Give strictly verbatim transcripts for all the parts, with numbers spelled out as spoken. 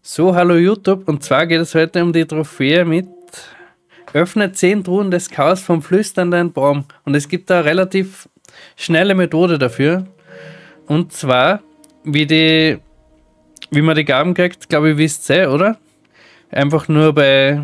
So, hallo YouTube, und zwar geht es heute um die Trophäe mit Öffne zehn Truhen des Chaos vom flüsternden Baum. Und es gibt da eine relativ schnelle Methode dafür. Und zwar, wie die, wie man die Gaben kriegt, glaube ich, wisst ihr, oder? Einfach nur bei...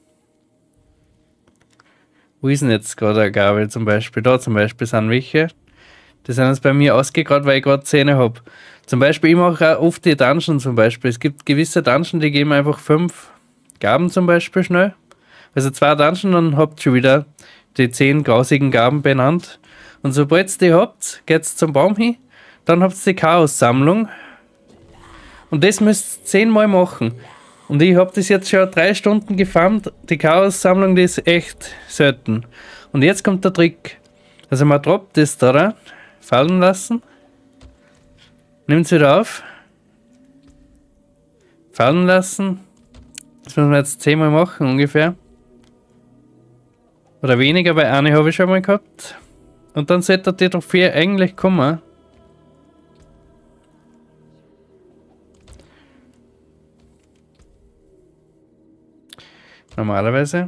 Wo ist denn jetzt gerade eine Gabe zum Beispiel? Da zum Beispiel sind welche. Die sind jetzt bei mir ausgegraut, weil ich gerade Zähne habe. Zum Beispiel, ich mache auch oft die Dungeon zum Beispiel. Es gibt gewisse Dungeon, die geben einfach fünf Gaben zum Beispiel schnell. Also zwei Dungeon, dann habt ihr schon wieder die zehn grausigen Gaben benannt. Und sobald ihr die habt, geht es zum Baum hin. Dann habt ihr die Chaos-Sammlung. Und das müsst ihr zehnmal machen. Und ich habe das jetzt schon drei Stunden gefarmt. Die Chaos-Sammlung, die ist echt selten. Und jetzt kommt der Trick. Also man droppt das da rein, fallen lassen. Nimmt es wieder auf. Fallen lassen. Das müssen wir jetzt zehnmal machen ungefähr. Oder weniger, weil eine habe ich schon mal gehabt. Und dann sollte die Trophäe eigentlich kommen. Normalerweise.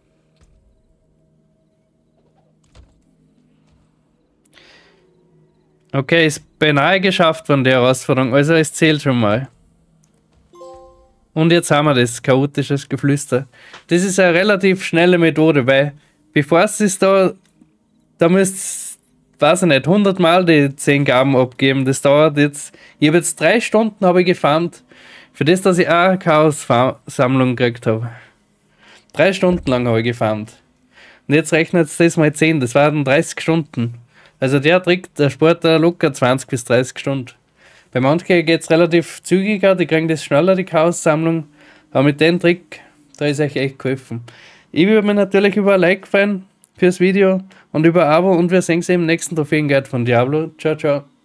Okay, ist beinahe geschafft von der Herausforderung, also es zählt schon mal. Und jetzt haben wir das, chaotisches Geflüster. Das ist eine relativ schnelle Methode, weil bevor es ist da, da müsst ihr, weiß ich nicht, hundert Mal die zehn Gaben abgeben. Das dauert jetzt, ich habe jetzt drei Stunden habe ich gefarmt, für das, dass ich auch eine Chaos-Sammlung gekriegt habe. Drei Stunden lang habe ich gefarmt. Und jetzt rechnet es das mal zehn, das waren dreißig Stunden. Also der Trick, der spart da locker zwanzig bis dreißig Stunden. Bei manchen geht es relativ zügiger, die kriegen das schneller, die Chaos-Sammlung. Aber mit dem Trick, da ist euch echt geholfen. Ich würde mich natürlich über ein Like freuen fürs Video und über ein Abo, und wir sehen uns im nächsten Trophäen-Guide von Diablo. Ciao, ciao.